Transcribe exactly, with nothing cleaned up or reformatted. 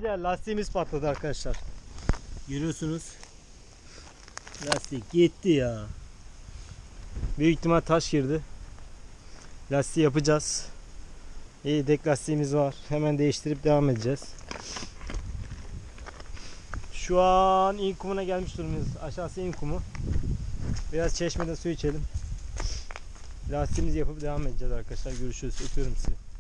Lastiğimiz patladı arkadaşlar. Görüyorsunuz. Lastik gitti ya. Büyük ihtimal taş girdi. Lastiği yapacağız. İyi, dek lastiğimiz var. Hemen değiştirip devam edeceğiz. Şu an in kumuna gelmiş durumdayız. Aşağısı in kumu. Biraz çeşmede su içelim. Lastiğimizi yapıp devam edeceğiz arkadaşlar. Görüşürüz. Öpüyorum sizi.